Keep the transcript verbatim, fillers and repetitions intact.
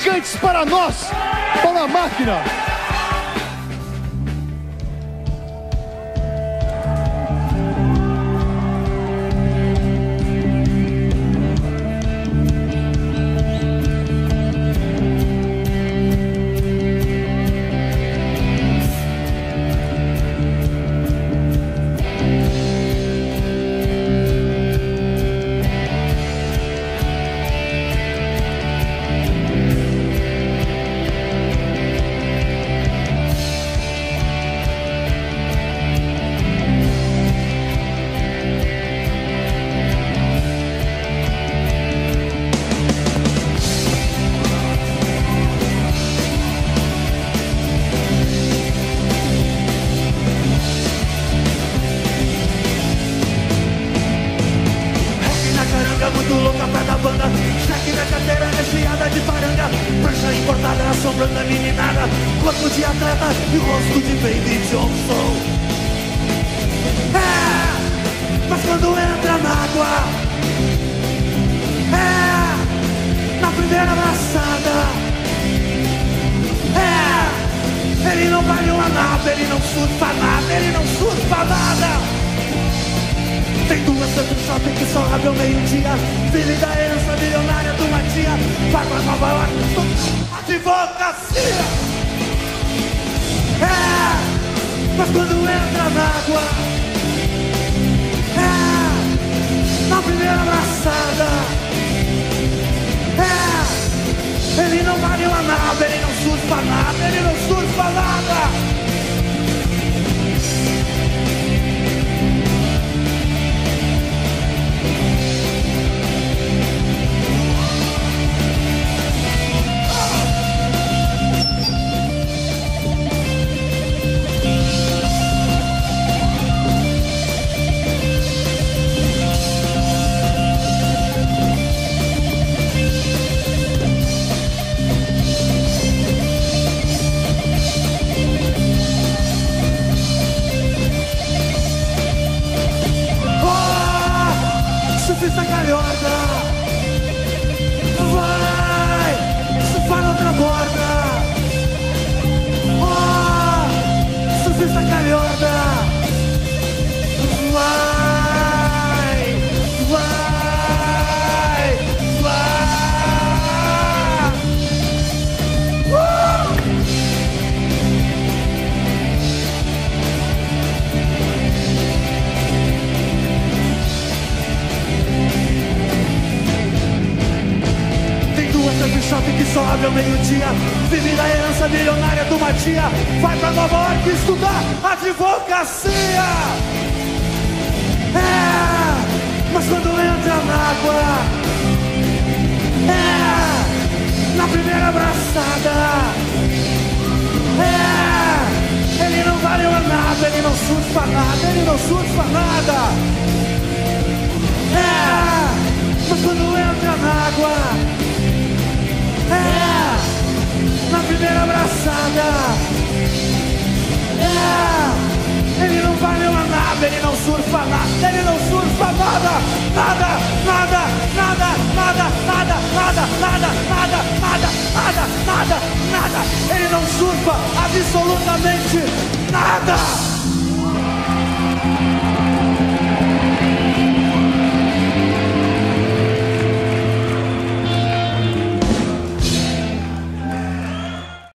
gigantes para nós, para a máquina. Muito louca pra dar banda, cheque na carteira recheada de paranga, prancha importada, assombrando a meninada, corpo de atleta e rosto de Baby Johnson. É, mas quando entra na água, é, na primeira abraçada, é, ele não vale uma nada, ele não surfa nada, ele não surfa nada. Tem duas tantas shopping que só abre ao meio-dia. Filho da herança milionária de uma tia. Vai pra Nova York, advocacia. É, mas quando entra na água, é, na primeira abraçada, é, ele não vale uma nada, ele não surfa nada, ele não surfa nada. Surfista calhorda, vai surfar na outra borda. Oh, surfista calhorda, vai, vai, vai. Uh! De shopping que só abre ao meio-dia. Vive da herança milionária de uma tia. Vai pra Nova York estudar advocacia. É, mas quando entra na água, é, na primeira abraçada, é, ele não vale uma nada, ele não surfa nada, ele não surfa nada. É, mas quando entra na água, é, na primeira abraçada, é, ele não vale uma nada, ele não surfa nada, ele não surfa nada, nada, nada, nada, nada, nada, nada, nada, nada, nada, nada, nada, nada, ele não surfa absolutamente nada.